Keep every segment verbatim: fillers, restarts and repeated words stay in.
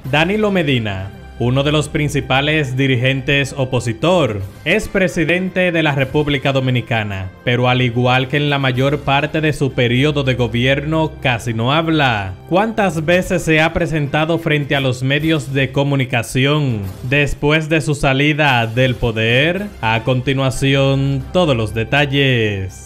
Danilo Medina, uno de los principales dirigentes opositor, es presidente de la República Dominicana, pero al igual que en la mayor parte de su periodo de gobierno, casi no habla. ¿Cuántas veces se ha presentado frente a los medios de comunicación después de su salida del poder? A continuación, todos los detalles.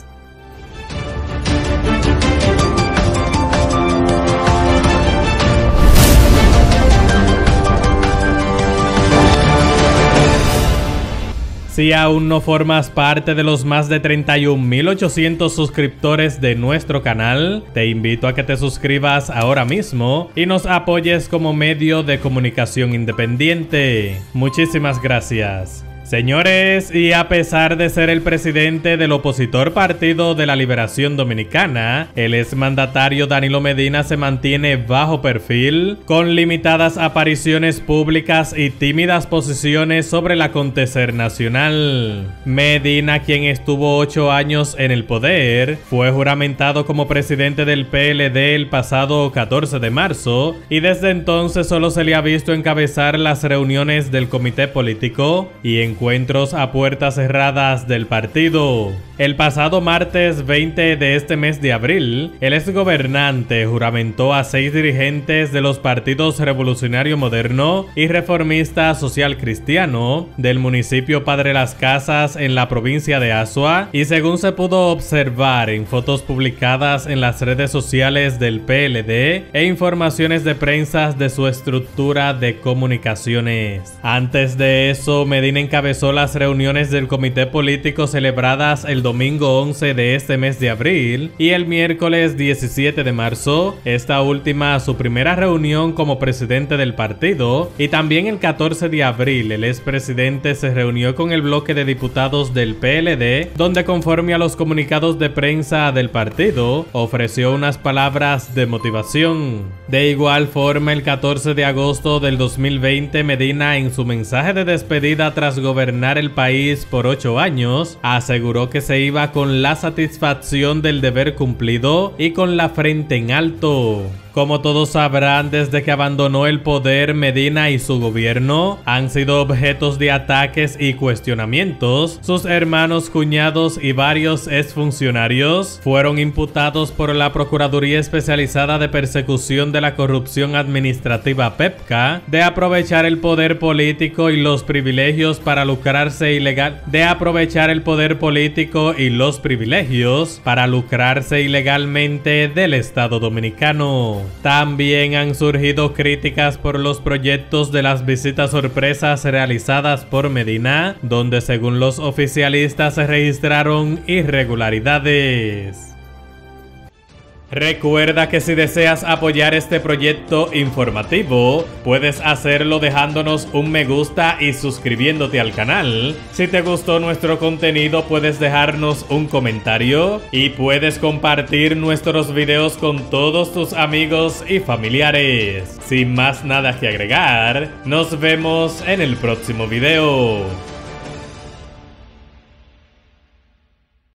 Si aún no formas parte de los más de treinta y un mil ochocientos suscriptores de nuestro canal, te invito a que te suscribas ahora mismo y nos apoyes como medio de comunicación independiente. Muchísimas gracias. Señores, y a pesar de ser el presidente del opositor Partido de la Liberación Dominicana, el exmandatario Danilo Medina se mantiene bajo perfil, con limitadas apariciones públicas y tímidas posiciones sobre el acontecer nacional. Medina, quien estuvo ocho años en el poder, fue juramentado como presidente del P L D el pasado catorce de marzo y desde entonces solo se le ha visto encabezar las reuniones del comité político y en encuentros a puertas cerradas del partido. El pasado martes veinte de este mes de abril, el exgobernante juramentó a seis dirigentes de los partidos Revolucionario Moderno y Reformista Social Cristiano del municipio Padre Las Casas en la provincia de Azua, y según se pudo observar en fotos publicadas en las redes sociales del P L D e informaciones de prensa de su estructura de comunicaciones. Antes de eso, Medina encabezó las reuniones del comité político celebradas el domingo once de este mes de abril y el miércoles diecisiete de marzo, esta última su primera reunión como presidente del partido, y también el catorce de abril el expresidente se reunió con el bloque de diputados del P L D, donde conforme a los comunicados de prensa del partido, ofreció unas palabras de motivación. De igual forma, el catorce de agosto del dos mil veinte, Medina, en su mensaje de despedida tras gobernar el país por ocho años, aseguró que se iba con la satisfacción del deber cumplido y con la frente en alto. Como todos sabrán, desde que abandonó el poder, Medina y su gobierno han sido objetos de ataques y cuestionamientos. Sus hermanos, cuñados y varios exfuncionarios fueron imputados por la Procuraduría Especializada de Persecución de la Corrupción Administrativa P E P C A de aprovechar el poder político y los privilegios para lucrarse ilegal de aprovechar el poder político y los privilegios para lucrarse ilegalmente del Estado Dominicano. También han surgido críticas por los proyectos de las visitas sorpresas realizadas por Medina, donde según los oficialistas se registraron irregularidades. Recuerda que si deseas apoyar este proyecto informativo, puedes hacerlo dejándonos un me gusta y suscribiéndote al canal. Si te gustó nuestro contenido, puedes dejarnos un comentario y puedes compartir nuestros videos con todos tus amigos y familiares. Sin más nada que agregar, nos vemos en el próximo video.